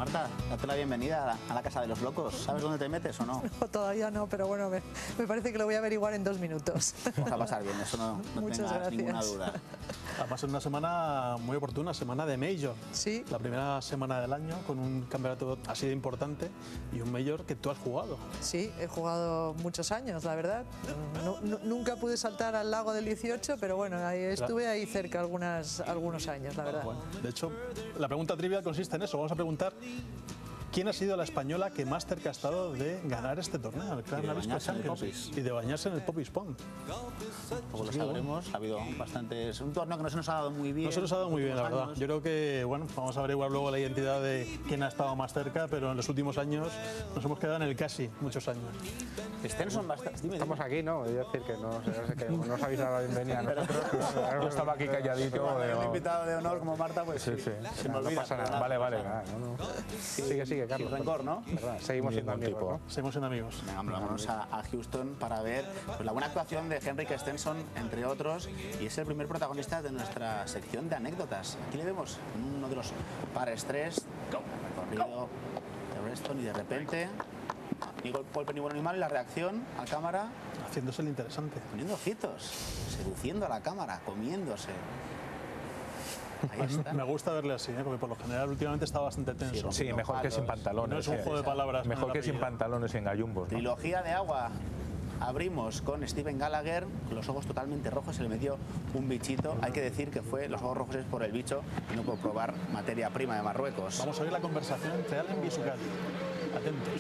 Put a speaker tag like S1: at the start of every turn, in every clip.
S1: Marta, date la bienvenida a la Casa de los Locos. ¿Sabes dónde te metes o no?
S2: No, todavía no, pero bueno, me parece que lo voy a averiguar en 2 minutos.
S1: Vamos a pasar bien, eso no tengas ninguna duda.
S3: Además es una semana muy oportuna, semana de Major.
S2: Sí.
S3: La primera semana del año con un campeonato así de importante y un Major que tú has jugado.
S2: Sí, he jugado muchos años, la verdad. Nunca pude saltar al lago del 18, pero bueno, ahí estuve ahí cerca algunos años, la verdad.
S3: Bueno, de hecho, la pregunta trivial consiste en eso. Vamos a preguntar quién ha sido la española que más cerca ha estado de ganar este torneo, el Clan Nabisco Champions, y de bañarse en el Popis Pond.
S1: Como lo sabremos, ha habido bastantes... Un torneo que no se nos ha dado muy bien.
S3: No se nos ha dado muy bien, la verdad. Yo creo que, bueno, vamos a averiguar luego la identidad de quién ha estado más cerca, pero en los últimos años nos hemos quedado en el casi, muchos años.
S1: Stenson bastante...
S4: Estamos aquí, ¿no? Voy a decir que no os habéis dado la bienvenida a nosotros. Yo estaba aquí calladito.
S1: Un invitado de honor como Marta, pues
S4: sí.
S1: se me olvida.
S4: No pasa nada. Vale. Sigue, Carlos.
S1: Sin rencor, ¿no?
S4: ¿Verdad? Seguimos siendo amigos, ¿no?
S3: Seguimos siendo amigos.
S1: Venga, vámonos a Houston para ver pues, la buena actuación de Henrik Stenson, entre otros, y es el primer protagonista de nuestra sección de anécdotas. Aquí le vemos en uno de los pares 3, recorrido de Reston, y de repente Nicole Paul Penny, buen animal, y la reacción a cámara.
S3: Haciéndose el interesante.
S1: Poniendo ojitos, seduciendo a la cámara, comiéndose. Ahí está.
S3: Me gusta verle así, porque por lo general últimamente está bastante tenso.
S4: Sí, mejor que sin pantalones.
S3: No es un juego de palabras.
S4: Mejor que sin pantalones y en gallumbos, ¿no?
S1: Trilogía de agua. Abrimos con Steven Gallagher, con los ojos totalmente rojos, se le metió un bichito. Hay que decir que fue los ojos rojos es por el bicho y no por probar materia prima de Marruecos.
S3: Vamos a oír la conversación entre Allen y Sucati. Atentos.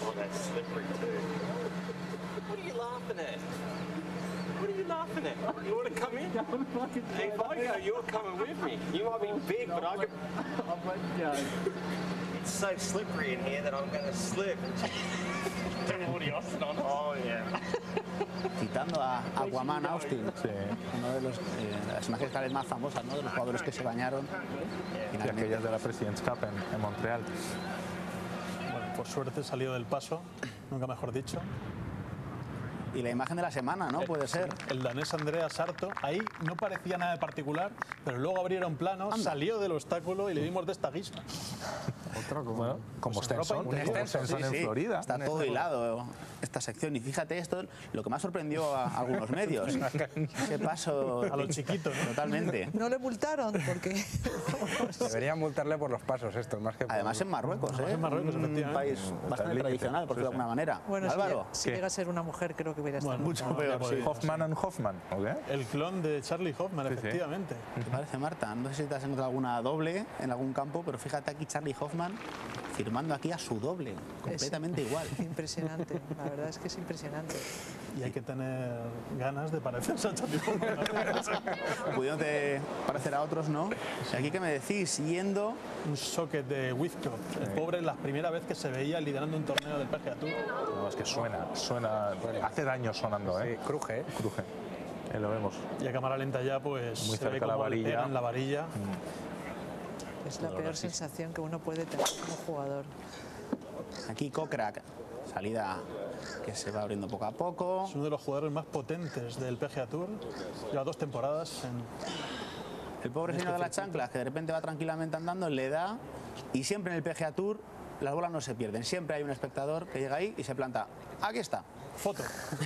S5: What are you laughing at? You want to come in? Hey, if I go, you're coming with me. You might be big, but I could... It's so slippery in here that I'm going to slip. Oh, yeah.
S1: Citando a Aquaman Austin, uno de las imágenes cada vez más famosas, ¿no? De los jugadores que se bañaron.
S4: Y aquellas de la President's Cup en Montreal.
S3: Bueno, por suerte salió del paso, nunca mejor dicho.
S1: Y la imagen de la semana, ¿no? Puede ser.
S3: El danés Andrea Sarto, ahí no parecía nada de particular, pero luego abrieron plano, salió del obstáculo y le vimos de esta guisa.
S4: Otro como Stenson, en
S1: sí.
S4: Florida.
S1: Está todo hilado esta sección. Y fíjate esto, lo que más sorprendió a algunos medios. Ese paso
S3: a los chiquitos, ¿no?
S1: Totalmente.
S2: No le multaron porque...
S4: Deberían multarle por los pasos estos, más que por...
S1: Además en Marruecos,
S3: en Marruecos,
S1: un país bastante tradicional, por decirlo de alguna manera.
S2: Bueno,
S1: Álvaro.
S2: si llega a ser una mujer, creo que hubiera estado
S1: mucho peor. Sí.
S4: Hoffman and Hoffman, ¿ok?
S3: El clon de Charlie Hoffman, efectivamente.
S1: ¿Qué te parece, Marta? No sé si te has encontrado alguna doble en algún campo, pero fíjate aquí Charlie Hoffman firmando aquí a su doble, completamente igual.
S2: Impresionante, la verdad es que es impresionante.
S3: Y hay que tener ganas de parecerse a Charlie Hoffman.
S1: Pudiéndote parecer a otros, ¿no? Y aquí, ¿qué me decís? Yendo...
S3: Un socket de Whitcroft. El pobre, la primera vez que se veía liderando un torneo del PGA Tour.
S4: No, es que suena, hace daño sonando, ¿eh?
S1: Sí, cruje.
S4: Cruje. Lo vemos.
S3: Y a cámara lenta ya, pues,
S4: muy
S3: se ve
S4: cerca
S3: como
S4: la varilla.
S3: le pegan la varilla.
S2: Es la peor sensación que uno puede tener como jugador.
S1: Aquí Kokrak, salida que se va abriendo poco a poco.
S3: Es uno de los jugadores más potentes del PGA Tour. Lleva 2 temporadas en...
S1: El pobre señor de las chanclas, que de repente va tranquilamente andando, le da, y siempre en el PGA Tour las bolas no se pierden. Siempre hay un espectador que llega ahí y se planta. Aquí está.
S3: Foto.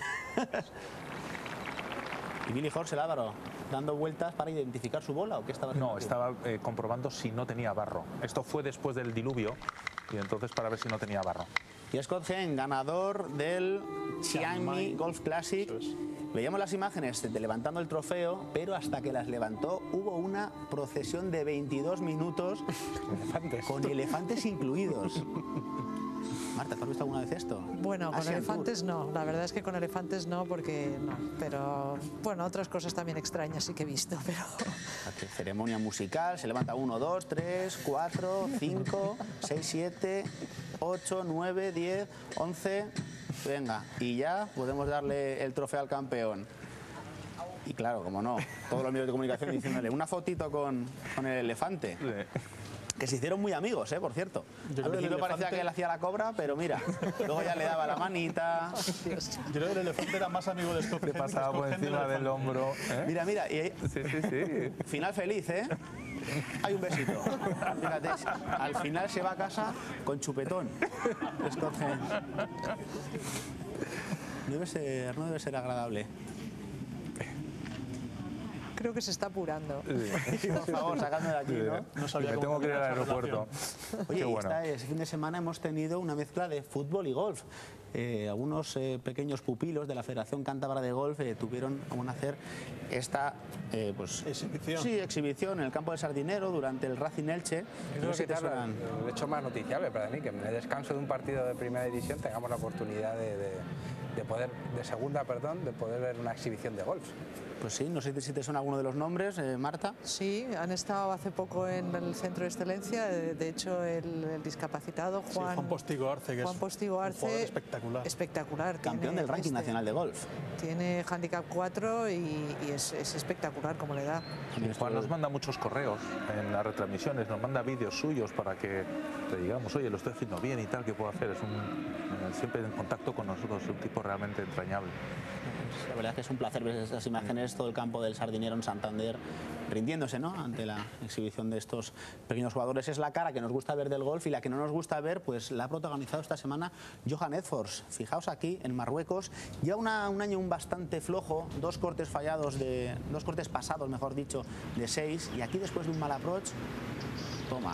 S1: Y Billy Horschel, Álvaro, dando vueltas para identificar su bola, ¿o qué estaba haciendo?
S4: No, estaba comprobando si no tenía barro. Esto fue después del diluvio, y entonces para ver si no tenía barro.
S1: Y Scott Hahn, ganador del Chiang Mai Golf Classic. Veíamos las imágenes de levantando el trofeo, pero hasta que las levantó hubo una procesión de 22 minutos con elefantes incluidos. Marta, ¿has visto alguna vez esto?
S2: Bueno, con elefantes no, la verdad es que con elefantes no, porque no, pero bueno, otras cosas también extrañas sí que he visto, pero...
S1: Ceremonia musical, se levanta 1, 2, 3, 4, 5, 6, 7, 8, 9, 10, 11... Venga, y ya podemos darle el trofeo al campeón. Y claro, como no, todos los medios de comunicación diciéndole una fotito con el elefante. Que se hicieron muy amigos, por cierto. Al principio parecía que él hacía la cobra, pero mira, luego ya le daba la manita.
S3: Yo creo que el elefante era más amigo de Scott.
S4: Le pasaba por encima del hombro.
S1: Mira, y ahí...
S4: Sí.
S1: Final feliz, ¿eh? Hay un besito. Fíjate, al final se va a casa con chupetón. Escoge. No debe ser agradable.
S2: Creo que se está apurando.
S1: Por favor, sacadme de aquí, ¿no?
S3: No sabía
S4: Me
S3: cómo
S4: tengo que ir al
S3: terminar esa
S4: aeropuerto.
S1: Oye,
S4: Qué bueno.
S1: este fin de semana hemos tenido una mezcla de fútbol y golf. Algunos pequeños pupilos de la Federación Cántabra de Golf tuvieron a hacer esta
S3: exhibición.
S1: Sí, exhibición en el campo de Sardinero durante el Racing Elche.
S6: Eso es lo que el hecho más noticiable para mí, que en el descanso de un partido de primera división tengamos la oportunidad de poder ver una exhibición de golf.
S1: Pues sí, no sé si te suena alguno de los nombres, Marta.
S2: Sí, han estado hace poco en el centro de excelencia. De hecho, el discapacitado
S3: Juan Postigo Arce, que
S2: Juan Postigo
S3: un
S2: Arce,
S3: jugador espectacular.
S2: Espectacular.
S1: Campeón del ranking nacional de golf.
S2: Tiene handicap 4 y es espectacular como le da.
S4: Juan nos manda muchos correos en las retransmisiones, nos manda vídeos suyos para que le digamos, oye, lo estoy haciendo bien y tal, ¿qué puedo hacer? Es siempre en contacto con nosotros, es un tipo realmente entrañable.
S1: La verdad es que es un placer ver esas imágenes, todo el campo del Sardinero en Santander rindiéndose, ¿no?, ante la exhibición de estos pequeños jugadores. Es la cara que nos gusta ver del golf, y la que no nos gusta ver pues la ha protagonizado esta semana Johan Edfors. Fijaos aquí en Marruecos, ya un año bastante flojo, dos cortes pasados, mejor dicho, de 6, y aquí después de un mal approach, toma.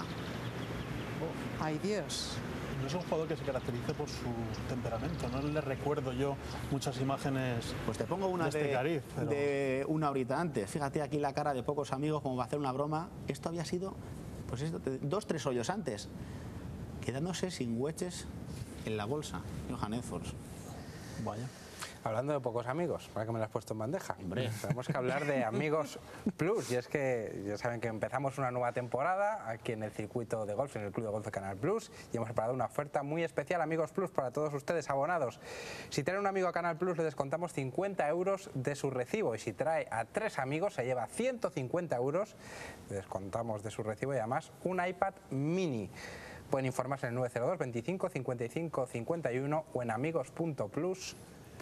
S2: ¡Ay, Dios!
S3: No es un jugador que se caracterice por su temperamento, no le recuerdo yo muchas imágenes.
S1: Pues te pongo una
S3: de este cariz, pero...
S1: de una horita antes. Fíjate aquí la cara de pocos amigos, como va a hacer una broma. Esto había sido, pues esto, 2-3 hoyos antes, quedándose sin wedges en la bolsa, Johan Edfors.
S3: Vaya.
S6: Hablando de pocos amigos, para que me lo has puesto en bandeja.
S1: Hombre.
S6: Tenemos que hablar de Amigos Plus, y es que ya saben que empezamos una nueva temporada aquí en el circuito de golf, en el Club de Golf de Canal Plus, y hemos preparado una oferta muy especial, Amigos Plus, para todos ustedes abonados. Si trae un amigo a Canal Plus, le descontamos 50 euros de su recibo, y si trae a 3 amigos, se lleva 150 euros, le descontamos de su recibo, y además un iPad mini. Pueden informarse en el 902 25 55 51 o en amigos.plus.es.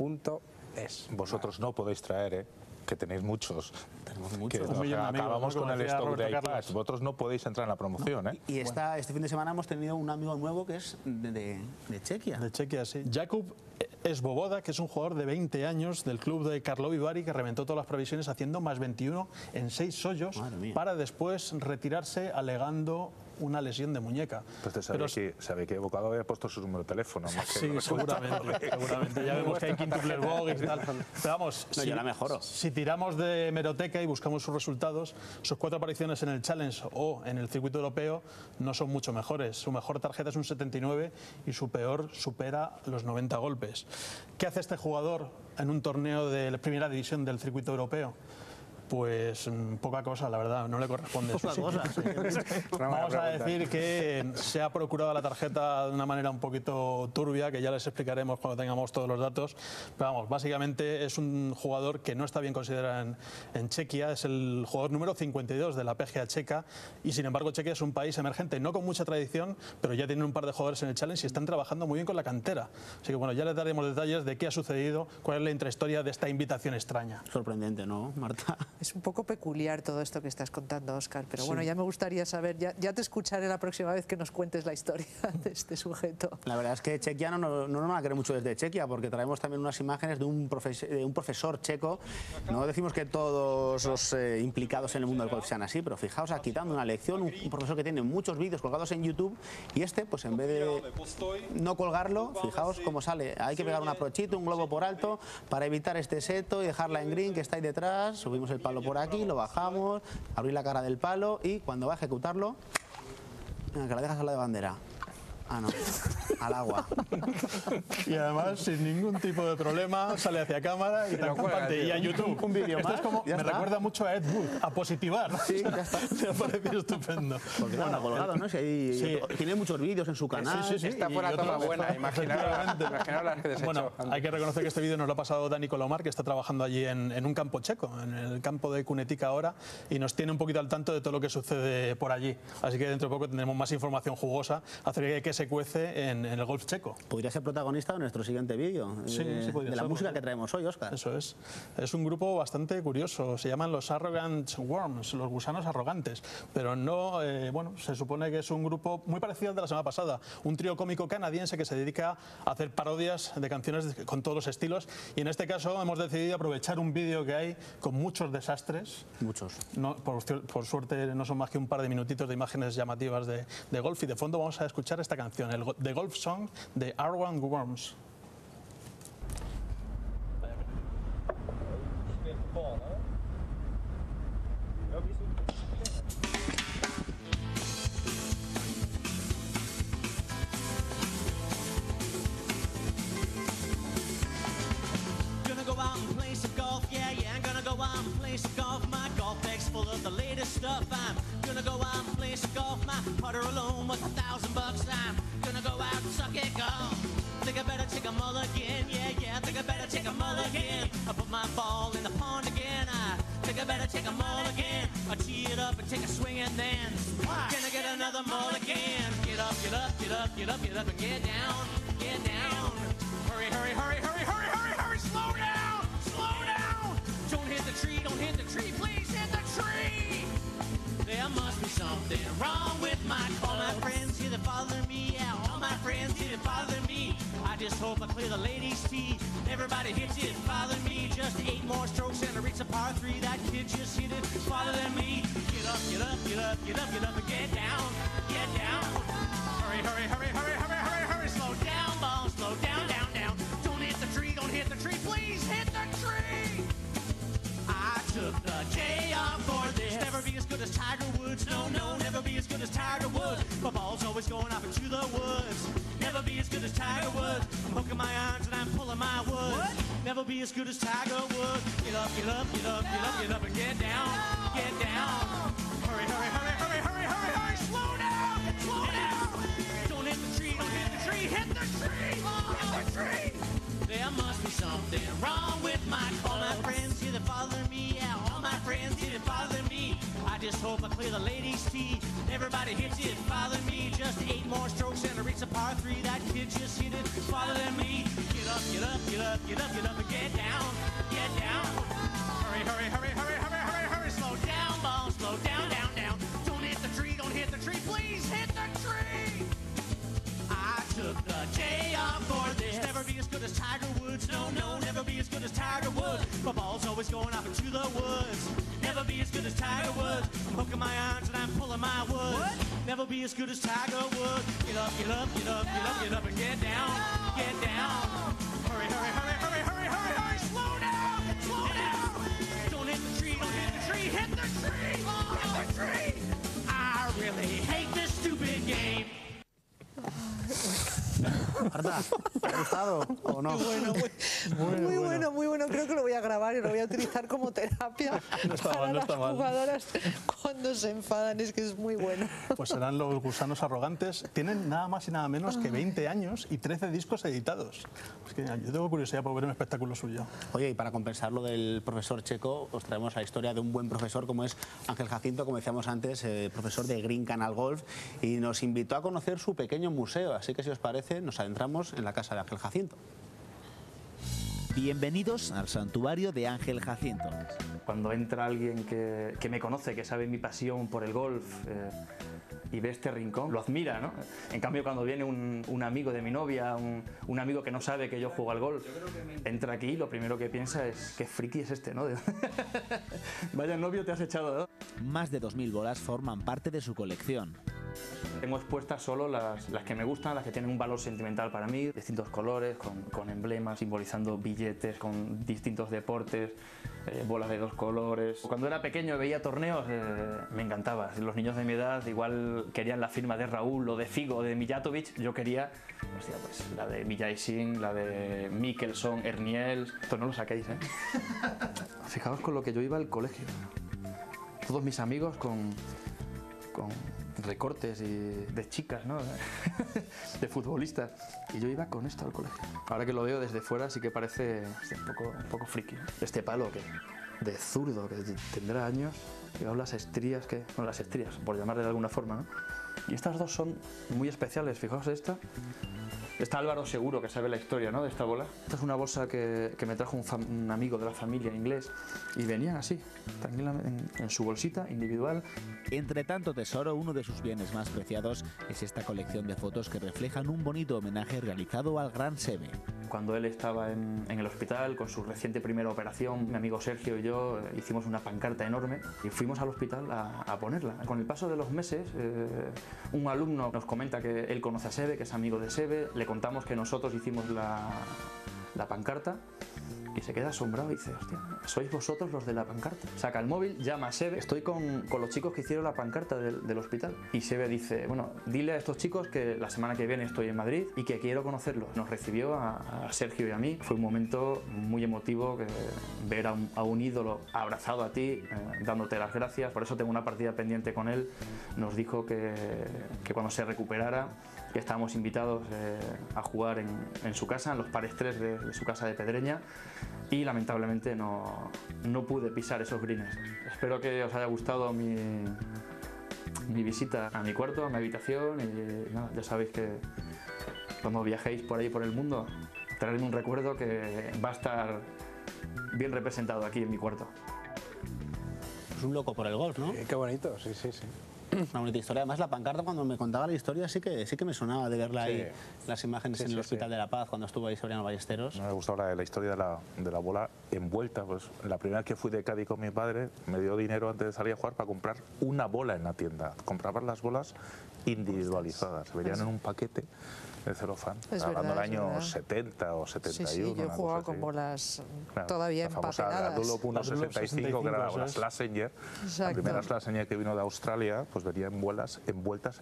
S4: Vosotros no podéis traer, que tenéis muchos.
S1: Tenemos muchos.
S4: Que
S3: Un millón de amigos,
S4: acabamos
S3: ¿no?,
S4: con
S3: como
S4: el
S3: decía
S4: stock de
S3: Roberto
S4: iPads.
S3: Carlos.
S4: Vosotros no podéis entrar en la promoción, ¿eh?
S1: Y este fin de semana hemos tenido un amigo nuevo que es de Chequia.
S3: De Chequia, sí. Jakub Svoboda, que es un jugador de 20 años del club de Karlovy Vary, que reventó todas las previsiones haciendo más 21 en 6 hoyos, para después retirarse alegando una lesión de muñeca.
S4: Pues se había equivocado, había puesto su número de teléfono. Más que
S3: sí, seguramente. Ya vemos que hay quintuple bogies y tal. Pero vamos,
S1: No, yo la mejoro.
S3: Si tiramos de hemeroteca y buscamos sus resultados, sus 4 apariciones en el Challenge o en el circuito europeo no son mucho mejores. Su mejor tarjeta es un 79 y su peor supera los 90 golpes. ¿Qué hace este jugador en un torneo de la primera división del circuito europeo? Pues poca cosa, la verdad, no le corresponde.
S1: Poca cosa.
S3: Vamos a decir que se ha procurado la tarjeta de una manera un poquito turbia, que ya les explicaremos cuando tengamos todos los datos. Pero vamos, básicamente es un jugador que no está bien considerado en Chequia, es el jugador número 52 de la PGA checa, y sin embargo Chequia es un país emergente, no con mucha tradición, pero ya tienen un par de jugadores en el Challenge y están trabajando muy bien con la cantera. Así que bueno, ya les daremos detalles de qué ha sucedido, cuál es la intrahistoria de esta invitación extraña.
S1: Sorprendente, ¿no, Marta?
S2: Es un poco peculiar todo esto que estás contando, Óscar, pero bueno, ya me gustaría saber, ya te escucharé la próxima vez que nos cuentes la historia de este sujeto.
S1: La verdad es que Chequia no nos van a querer mucho desde Chequia, porque traemos también unas imágenes de un profesor checo. No decimos que todos los implicados en el mundo del golf sean así, pero fijaos aquí dando una lección, un profesor que tiene muchos vídeos colgados en YouTube, y este, pues en vez de no colgarlo, fijaos cómo sale. Hay que pegar un aprochito, un globo por alto, para evitar este seto y dejarla en green, que está ahí detrás. Subimos el palo por aquí, lo bajamos, abrir la cara del palo, y cuando va a ejecutarlo, venga, que la dejas a la de bandera. Ah, no, al agua.
S3: Y además, sin ningún tipo de problema, sale hacia cámara y y a YouTube.
S1: Un vídeo
S3: Esto
S1: más,
S3: es como,
S1: ya
S3: me
S1: está.
S3: recuerda mucho a Ed Wood, a positivar.
S1: Sí, ya está.
S3: Me ha parecido estupendo.
S1: Porque bueno, colgado, ¿no?
S3: Sí.
S1: Tiene muchos vídeos en su canal.
S3: Sí.
S6: Está por la
S3: Y
S6: toma
S3: otros-
S6: buena, imaginaros las que desechó.
S3: Bueno, hay que reconocer que este vídeo nos lo ha pasado Dani Colomar, que está trabajando allí en un campo checo, en el campo de Cunetica ahora, y nos tiene un poquito al tanto de todo lo que sucede por allí. Así que dentro de poco tendremos más información jugosa acerca de qué se cuece en el golf checo.
S1: Podría ser protagonista de nuestro siguiente vídeo,
S3: Sí, podría
S1: de la
S3: ser,
S1: música que traemos hoy, Óscar.
S3: Eso es. Es un grupo bastante curioso, se llaman los Arrogant Worms, los gusanos arrogantes, pero no, bueno, se supone que es un grupo muy parecido al de la semana pasada, un trío cómico canadiense que se dedica a hacer parodias de canciones con todos los estilos, y en este caso hemos decidido aprovechar un vídeo que hay con muchos desastres.
S1: Muchos.
S3: No, por suerte no son más que un par de minutitos de imágenes llamativas de golf, y de fondo vamos a escuchar esta canción, The Golf Song de Arrogant Worms.
S7: The latest stuff. I'm gonna go out and play some golf. My putter alone was $1,000. I'm gonna go out and suck it golf. Think I better take a mulligan, yeah. Think I better take a mulligan. I put my ball in the pond again. I think I better take a mulligan. I tee it up and take a swing and then gonna get another mulligan. Get up, get up, get up, get up, get up and get down, get down. Hurry, hurry, hurry, hurry, hurry, hurry, hurry. Slow down, slow down. Don't hit the tree, don't hit the tree, please hit the tree. There must be something wrong with my car. All my friends here that bother me, yeah. All my friends here that bother me. I just hope I clear the ladies' tee. Everybody hits it, bother me. Just 8 more strokes and I reach a par 3. That kid just hit it, farther than me. Get up, get up, get up, get up, get up and get down, get down. Hurry, hurry, hurry, hurry, hurry, hurry, hurry. Slow down, ball, slow down, down, down. Don't hit the tree, don't hit the tree, please hit the tree. I took the day off for this. Never be as good as Tiger Woods. No, no, never be as good as Tiger Woods. My ball's always going off into the woods. Never be as good as Tiger Woods. I'm hooking my irons and I'm pulling my wood. What? Never be as good as Tiger Woods. Get up, get up, get up, get up, get up and get down, get down. Hurry, hurry, hurry, hurry, hurry, hurry, hurry. Slow down, slow down. Don't hit the tree, don't hit the tree, hit the tree, hit the tree. There must be something wrong with my car. All my friends here that bother me, yeah. All my friends here that bother me. I just hope I clear the ladies' tee. Everybody hits it, bother me. Just 8 more strokes and I reach a par 3. That kid just hit it, farther than me. Get up, get up, get up, get up, get up and get down, get down. Hurry, hurry, hurry, hurry, hurry, hurry, hurry. Slow down, ball, slow down, down, down. Don't hit the tree, don't hit the tree, please hit the tree. I took the day off for this. Never be as good as Tiger Woods. No, no, never be as good as Tiger Woods. My ball's always going off into the woods. Never be as good as Tiger Woods. I'm hooking my irons and I'm pulling my wood. What? Never be as good as Tiger Woods. Get up, get up, get up, get up, get up and get down, get down. Hurry, hurry, hurry, hurry, hurry, hurry, hurry. Slow down, slow down. Don't hit the tree, don't hit the tree, hit the tree, hit the tree. I really hate this stupid game.
S1: Marta, ¿te ha gustado o no?
S2: Muy bueno. Creo que lo voy a grabar y lo voy a utilizar como terapia para las jugadoras cuando se enfadan. Es que es muy bueno.
S3: Pues serán los gusanos arrogantes. Tienen nada más y nada menos que 20 años y 13 discos editados. Es que yo tengo curiosidad por ver un espectáculo suyo.
S1: Oye, y para compensar lo del profesor checo, os traemos la historia de un buen profesor como es Ángel Jacinto, como decíamos antes, profesor de Green Canal Golf, y nos invitó a conocer su pequeño museo. Así que si os parece, nos adentramos en la casa de Ángel Jacinto.
S8: Bienvenidos al santuario de Ángel Jacinto.
S9: Cuando entra alguien que me conoce, que sabe mi pasión por el golf y ve este rincón, lo admira, ¿no? En cambio, cuando viene un amigo de mi novia, un amigo que no sabe que yo juego al golf, entra aquí y lo primero que piensa es qué friki es este, ¿no? Vaya novio te has echado, ¿no?
S8: Más de 2000 bolas forman parte de su colección.
S9: Tengo expuestas solo las que me gustan, las que tienen un valor sentimental para mí, distintos colores, con emblemas, simbolizando billetes, con distintos deportes, bolas de 2 colores. Cuando era pequeño veía torneos, me encantaba. Los niños de mi edad igual querían la firma de Raúl o de Figo o de Mijatovic, yo quería pues, la de Vijay Singh, la de Mickelson, Erniels. Esto no lo saquéis, ¿eh? Fijaos con lo que yo iba al colegio. Todos mis amigos con recortes de chicas, ¿no? De futbolistas. Y yo iba con esto al colegio. Ahora que lo veo desde fuera sí que parece un poco friki. Este palo de zurdo que tendrá años, y las estrías, bueno, las estrías, por llamarle de alguna forma, ¿no? Y estas dos son muy especiales, fijaos esta. Está Álvaro Seguro, que sabe la historia, ¿no?, de esta bola. Esta es una bolsa que me trajo un amigo de la familia inglés y venían así, tranquilamente, en su bolsita individual.
S8: Entre tanto tesoro, uno de sus bienes más preciados es esta colección de fotos que reflejan un bonito homenaje realizado al gran Seve.
S9: Cuando él estaba en el hospital con su reciente primera operación, mi amigo Sergio y yo hicimos una pancarta enorme y fuimos al hospital a ponerla. Con el paso de los meses, un alumno nos comenta que él conoce a Seve, que es amigo de Seve. Le contamos que nosotros hicimos la pancarta y se queda asombrado y dice, hostia, ¿sois vosotros los de la pancarta? Saca el móvil, llama a Seve, estoy con los chicos que hicieron la pancarta del hospital. Y Seve dice, bueno, dile a estos chicos que la semana que viene estoy en Madrid y que quiero conocerlos. Nos recibió a Sergio y a mí. Fue un momento muy emotivo ver a un ídolo abrazado a ti, dándote las gracias. Por eso tengo una partida pendiente con él. Nos dijo que cuando se recuperara, que estábamos invitados a jugar en su casa, en los pares 3 de su casa de Pedreña, y lamentablemente no pude pisar esos greens. Espero que os haya gustado mi visita a mi cuarto, a mi habitación, y nada, ya sabéis que cuando viajéis por ahí por el mundo, traedme un recuerdo que va a estar bien representado aquí en mi cuarto.
S1: Es un loco por el golf, ¿no?
S6: Qué bonito, sí, sí, sí.
S1: Una bonita historia. Además, la pancarta, cuando me contaba la historia, sí que me sonaba de verla ahí, las imágenes en el Hospital de la Paz, cuando estuvo ahí Soriano Ballesteros.
S4: Me gustaba la historia de la bola envuelta. Pues, la primera vez que fui de Cádiz con mi padre, me dio dinero antes de salir a jugar para comprar una bola en la tienda. Compraban las bolas individualizadas, se venían en un paquete de celofán, hablando del año 70 o 71.
S2: Sí, sí, yo he jugado con bolas todavía empapenadas.
S4: La Dunlop 165, que era una Schlesinger, la primera Schlesinger que vino de Australia, pues venía envueltas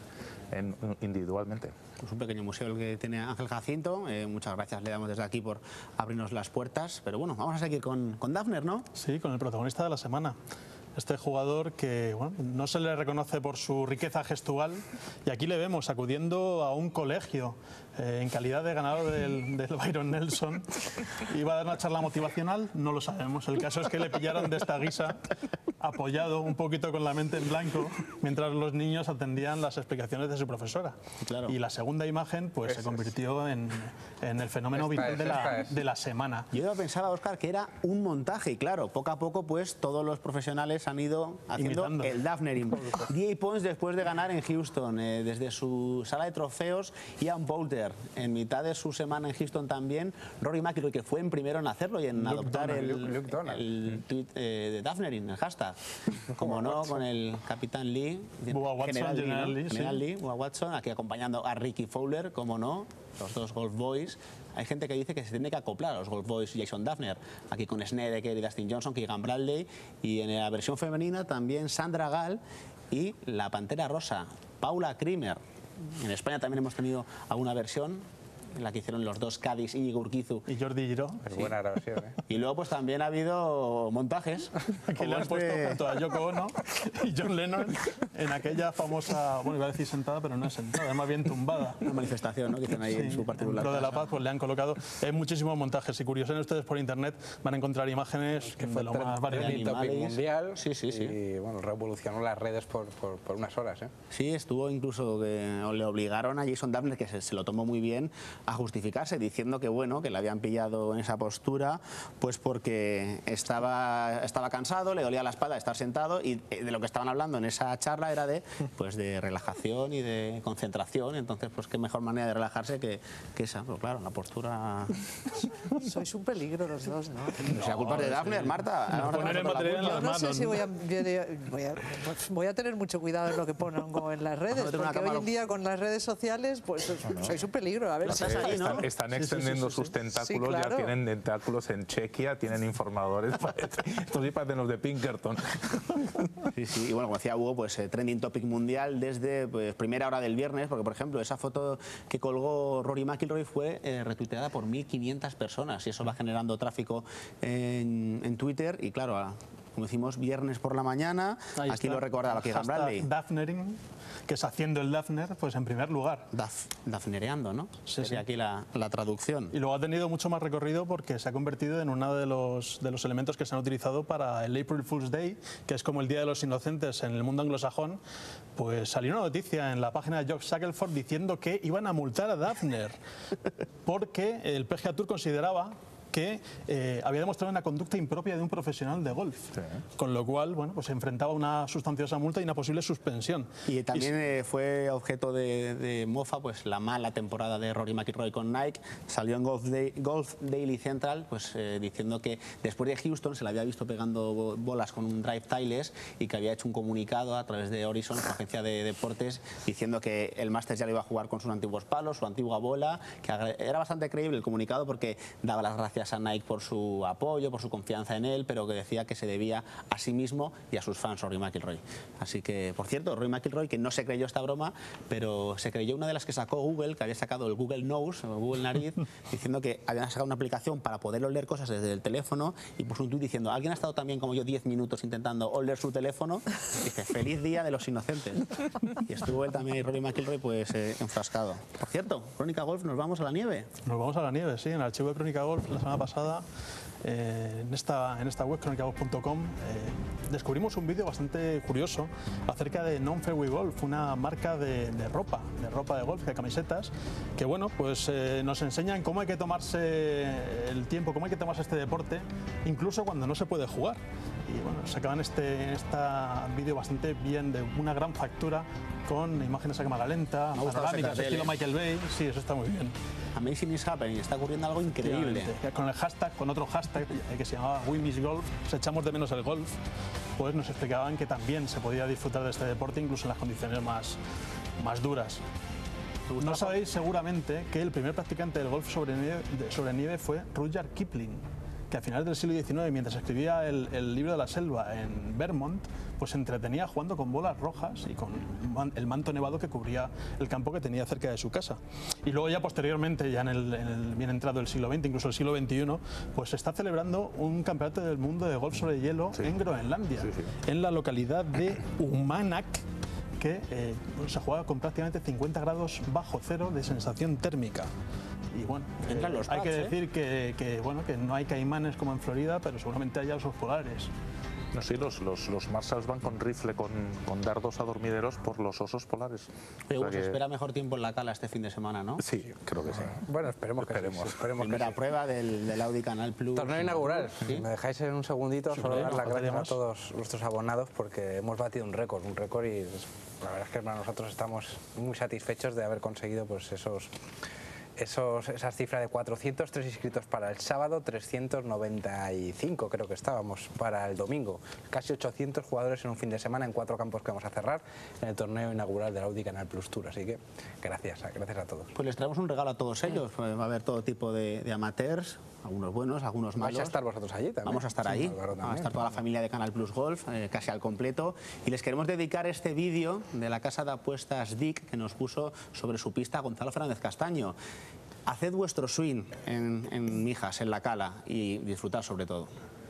S4: individualmente.
S1: Pues un pequeño museo el que tiene Ángel Jacinto. Muchas gracias le damos desde aquí por abrirnos las puertas. Pero bueno, vamos a seguir con Dafner, ¿no?
S3: Sí, con el protagonista de la semana. Este jugador que bueno, no se le reconoce por su riqueza gestual, y aquí le vemos acudiendo a un colegio en calidad de ganador del Byron Nelson. Iba a dar una charla motivacional, no lo sabemos. El caso es que le pillaron de esta guisa, apoyado un poquito con la mente en blanco, mientras los niños atendían las explicaciones de su profesora.
S1: Claro.
S3: Y la segunda imagen pues se convirtió en el fenómeno viral de la semana.
S1: Yo pensaba, Óscar, que era un montaje, y claro, poco a poco pues todos los profesionales han ido haciendo el Dafnering. DJ Pons, después de ganar en Houston, desde su sala de trofeos, Ian Poulter, en mitad de su semana en Houston también, Rory McIlroy, que fue en primero en hacerlo y en adoptar el tweet de Dafnering, el hashtag. Como no, con el capitán Lee, General Lee, Bubba Watson, aquí acompañando a Ricky Fowler, como no, los dos Golf Boys. Hay gente que dice que se tiene que acoplar a los Golf Boys y Jason Dafner, aquí con Snedeker y Dustin Johnson, Keegan Bradley, y en la versión femenina también Sandra Gall y la Pantera Rosa, Paula Creamer. En España también hemos tenido alguna versión en la que hicieron los dos Cádiz, Íñigo Urquizu
S3: y Jordi Giró.
S6: Es buena grabación, ¿eh?
S1: Y luego pues también ha habido montajes.
S3: Aquí le han puesto junto a Yoko Ono y John Lennon en aquella famosa, bueno, iba a decir sentada, pero no es sentada, es más bien tumbada.
S1: Una manifestación, ¿no?, que hicieron ahí en su particular
S3: Pro de la Paz, pues le han colocado muchísimos montajes. Si curiosen ustedes por internet van a encontrar imágenes que fue lo más variado.
S6: Mundial.
S1: Sí.
S6: Y bueno, revolucionó las redes por unas horas, ¿eh?
S1: Sí, estuvo incluso que le obligaron a Jason Dafner, que se lo tomó muy bien, a justificarse, diciendo que bueno, que le habían pillado en esa postura pues porque estaba cansado, le dolía la espalda de estar sentado, y de lo que estaban hablando en esa charla era de relajación y de concentración. Entonces pues qué mejor manera de relajarse que esa. Pero claro, la postura...
S2: Sois un peligro los dos, ¿no?
S1: O sea, culpa de Dafner, Marta.
S2: Yo no sé si voy a tener mucho cuidado en lo que pongo en las redes, porque hoy en día con las redes sociales pues sois un peligro. A ver,
S4: están extendiendo sus tentáculos, claro. Ya tienen tentáculos en Chequia, tienen informadores. Estos sí parecen los de Pinkerton.
S1: Sí, y bueno, como decía Hugo, pues trending topic mundial desde primera hora del viernes, porque por ejemplo esa foto que colgó Rory McIlroy fue retuiteada por 1.500 personas, y eso va generando tráfico en Twitter, y claro, como decimos, viernes por la mañana.
S3: Ahí
S1: aquí
S3: está.
S1: Lo recordaba Keegan Bradley.
S3: Daphnering, que es haciendo el Daphner, pues en primer lugar.
S1: Dafnereando, ¿no?
S3: Sí,
S1: sí. Aquí la traducción.
S3: Y luego ha tenido mucho más recorrido porque se ha convertido en uno de los elementos que se han utilizado para el April Fool's Day, que es como el Día de los Inocentes en el mundo anglosajón. Pues salió una noticia en la página de George Shackelford diciendo que iban a multar a Daphner porque el PGA Tour consideraba que había demostrado una conducta impropia de un profesional de golf, con lo cual, bueno, pues se enfrentaba a una sustanciosa multa y una posible suspensión.
S1: Y también fue objeto de mofa pues la mala temporada de Rory McIlroy con Nike. Salió en Golf Daily Central pues diciendo que después de Houston se le había visto pegando bolas con un drive Titleist y que había hecho un comunicado a través de Horizon, su agencia de deportes, diciendo que el Masters ya lo iba a jugar con sus antiguos palos, su antigua bola, que era bastante creíble el comunicado porque daba las gracias a Nike por su apoyo, por su confianza en él, pero que decía que se debía a sí mismo y a sus fans, Rory McIlroy. Así que, por cierto, Rory McIlroy, que no se creyó esta broma, pero se creyó una de las que sacó Google, que había sacado el Google Nose, o Google Nariz, diciendo que habían sacado una aplicación para poder oler cosas desde el teléfono y puso un tuit diciendo, ¿alguien ha estado también como yo 10 minutos intentando oler su teléfono? Y dice, feliz día de los inocentes. Y estuvo él también, Rory McIlroy, pues enfrascado. Por cierto, Crónica Golf, ¿nos vamos a la nieve?
S3: Nos vamos a la nieve, sí, en el archivo de Crónica Golf la semana pasada. En esta web, cronicagolf.com, descubrimos un vídeo bastante curioso acerca de Non Fairway Golf, una marca de ropa de golf, de camisetas, que bueno, pues nos enseñan cómo hay que tomarse el tiempo, cómo hay que tomarse este deporte, incluso cuando no se puede jugar. Y bueno, sacaban este vídeo bastante bien, de una gran factura, con imágenes a cámara lenta, panorámicas, estilo Michael Bay. Sí, eso está muy bien.
S1: Amazing is happening, está ocurriendo algo increíble.
S3: Con el hashtag, con otro hashtag que se llamaba We Miss Golf, pues echamos de menos el golf, pues nos explicaban que también se podía disfrutar de este deporte incluso en las condiciones más duras. No sabéis seguramente que el primer practicante del golf sobre nieve fue Rudyard Kipling, que a finales del siglo XIX, mientras escribía el libro de la selva en Vermont, pues se entretenía jugando con bolas rojas y con el manto nevado que cubría el campo que tenía cerca de su casa. Y luego ya posteriormente, ya en el bien entrado del siglo XX, incluso el siglo XXI, pues se está celebrando un campeonato del mundo de golf sobre hielo en Groenlandia, en la localidad de Uummannaq, que se juega con prácticamente 50 grados bajo cero de sensación térmica. Y bueno, hay que decir que no hay caimanes como en Florida, pero seguramente haya osos polares.
S4: No, sí, los Marshalls van con rifle, con dardos a dormideros por los osos polares.
S1: Pero se espera mejor tiempo en la cala este fin de semana, ¿no?
S4: Sí, creo que sí.
S6: Bueno, esperemos.
S1: Primera prueba del Audi Canal Plus.
S6: Torneo inaugural.
S1: ¿Sí?
S6: Me dejáis en un segundito solo dar las gracias a todos nuestros abonados porque hemos batido un récord y la verdad es que para nosotros estamos muy satisfechos de haber conseguido pues esas cifras de 403 inscritos para el sábado, 395 creo que estábamos para el domingo. Casi 800 jugadores en un fin de semana en 4 campos que vamos a cerrar en el torneo inaugural del Audi Canal Plus Tour. Así que gracias a todos.
S1: Pues les traemos un regalo a todos ellos. Va a haber todo tipo de amateurs, algunos buenos, algunos malos.
S6: ¿Vais a estar vosotros allí también?
S1: Vamos a estar ahí. Va a estar toda la familia de Canal Plus Golf, casi al completo. Y les queremos dedicar este vídeo de la casa de apuestas DIC que nos puso sobre su pista Gonzalo Fernández Castaño. Haced vuestro swing en Mijas, en la cala, y disfrutad sobre todo.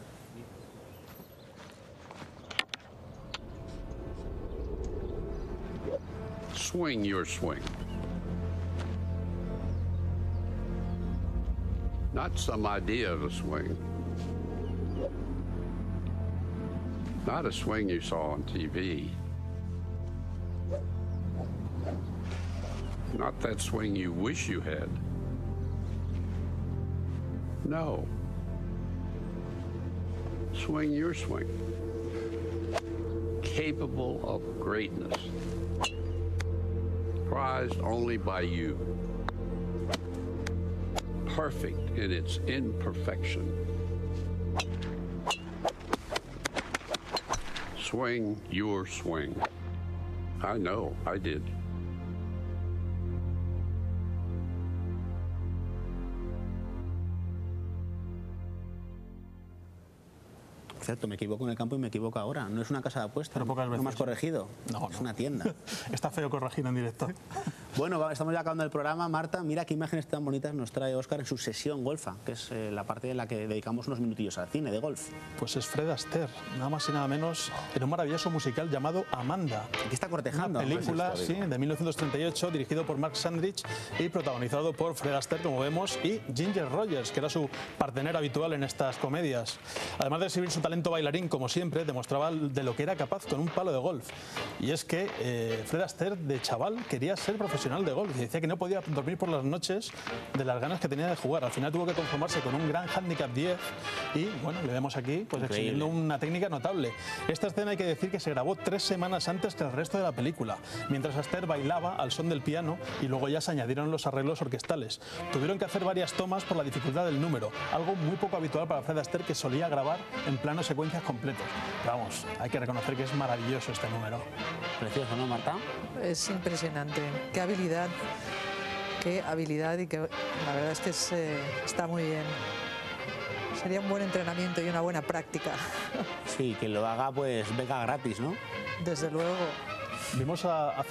S10: Swing your swing. Not some idea of a swing. Not a swing you saw on TV. Not that swing you wish you had. No. Swing your swing. Capable of greatness. Prized only by you. Perfect in its imperfection. Swing your swing. I know, I did.
S1: Cierto, me equivoco en el campo y me equivoco ahora. No es una casa de apuestas.
S3: Pero pocas veces.
S1: No me has corregido.
S3: No,
S1: es una tienda.
S3: Está feo corregir en directo.
S1: Bueno, estamos ya acabando el programa. Marta, mira qué imágenes tan bonitas nos trae Óscar en su sesión golfa, que es la parte en la que dedicamos unos minutillos al cine de golf.
S3: Pues es Fred Astaire, nada más y nada menos, en un maravilloso musical llamado Amanda.
S1: Aquí está cortejando.
S3: Una película, sí, de 1938, dirigido por Mark Sandrich y protagonizado por Fred Astaire, como vemos, y Ginger Rogers, que era su partener habitual en estas comedias. Además de exhibir su talento bailarín, como siempre, demostraba de lo que era capaz con un palo de golf. Y es que Fred Astaire, de chaval, quería ser profesional de golf y decía que no podía dormir por las noches de las ganas que tenía de jugar. Al final tuvo que conformarse con un gran handicap 10 y, bueno, le vemos aquí pues exhibiendo una técnica notable. Esta escena hay que decir que se grabó 3 semanas antes que el resto de la película, mientras Astaire bailaba al son del piano y luego ya se añadieron los arreglos orquestales. Tuvieron que hacer varias tomas por la dificultad del número, algo muy poco habitual para Fred Astaire, que solía grabar en plano secuencias completos. Pero vamos, hay que reconocer que es maravilloso este número.
S1: Precioso, ¿no, Marta?
S2: Es impresionante. Qué habilidad y que la verdad es que está muy bien. Sería un buen entrenamiento y una buena práctica.
S1: Sí, que lo haga pues beca gratis, ¿no?
S2: Desde luego.
S3: Vimos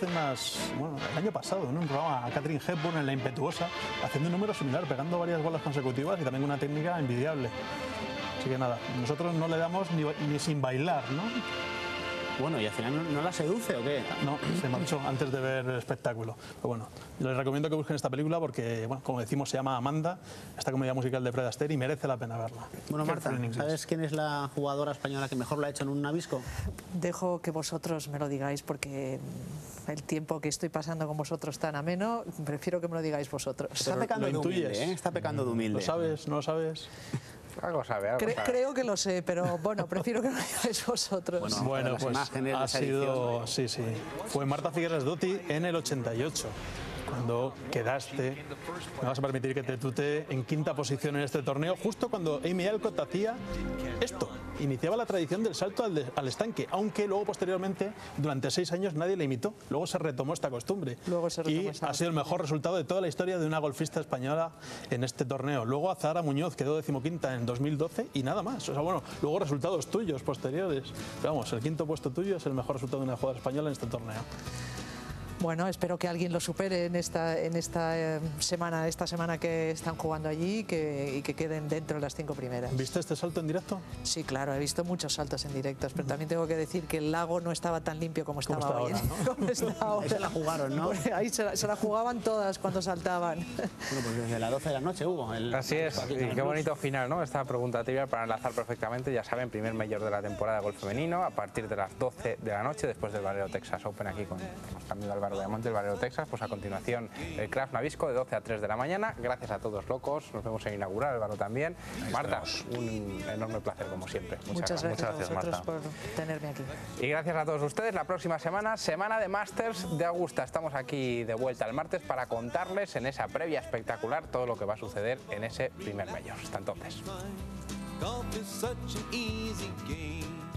S3: el año pasado, ¿no? Un programa a Katharine Hepburn en La Impetuosa, haciendo un número similar, pegando varias bolas consecutivas y también una técnica envidiable. Así que nada, nosotros no le damos ni sin bailar, ¿no?
S1: Bueno, ¿y al final no la seduce o qué?
S3: No, se marchó antes de ver el espectáculo. Pero bueno, les recomiendo que busquen esta película porque, bueno, como decimos, se llama Amanda, esta comedia musical de Fred Astaire, y merece la pena verla.
S1: Bueno, Marta, ¿sabes quién es la jugadora española que mejor lo ha hecho en un nabisco?
S2: Dejo que vosotros me lo digáis porque el tiempo que estoy pasando con vosotros tan ameno, prefiero que me lo digáis vosotros.
S1: Está pecando de humilde, ¿eh? Está pecando de humilde.
S3: ¿Lo sabes? ¿No lo sabes?
S6: Algo sabe,
S2: Creo que lo sé, pero bueno, prefiero que lo digáis vosotros.
S3: Bueno, pues ha sido... Sí. Fue Marta Figueras Dotti en el 88. Cuando quedaste, me vas a permitir que te tutee, en 5ª posición en este torneo, justo cuando Amy Alcott hacía esto. Iniciaba la tradición del salto al estanque, aunque luego posteriormente, durante 6 años, nadie le imitó. Luego se retomó esta costumbre. Y ha sido el mejor resultado de toda la historia de una golfista española en este torneo. Luego Azahara Muñoz quedó 15ª en 2012 y nada más. O sea, bueno, luego resultados tuyos posteriores. Pero vamos, el 5º puesto tuyo es el mejor resultado de una jugadora española en este torneo.
S2: Bueno, espero que alguien lo supere en esta semana que están jugando allí y que queden dentro de las 5 primeras.
S3: ¿Viste este salto en directo?
S2: Sí, claro, he visto muchos saltos en directos, pero también tengo que decir que el lago no estaba tan limpio como estaba hoy.
S3: Ahora, ¿no?
S2: Como está ahora.
S1: Ahí se la jugaron, ¿no?
S2: Ahí se la jugaban todas cuando saltaban.
S1: Bueno, pues desde las 12 de la noche hubo.
S6: Así es, y qué bonito final, ¿no? Esta pregunta trivial para enlazar perfectamente, ya saben, primer mayor de la temporada de golf femenino, a partir de las 12 de la noche, después del Valero Texas Open aquí con nuestro amigo Álvaro de Monte, el Valero Texas. Pues a continuación el Craft Nabisco de 12 a 3 de la mañana. Gracias a todos locos, nos vemos en inaugurar, Álvaro también. Marta, un enorme placer como siempre.
S2: Muchas gracias a vosotros
S6: Marta,
S2: por tenerme aquí.
S6: Y gracias a todos ustedes. La próxima semana de Masters de Augusta. Estamos aquí de vuelta el martes para contarles en esa previa espectacular todo lo que va a suceder en ese primer mayor. Hasta entonces.
S7: Golf is such an easy game.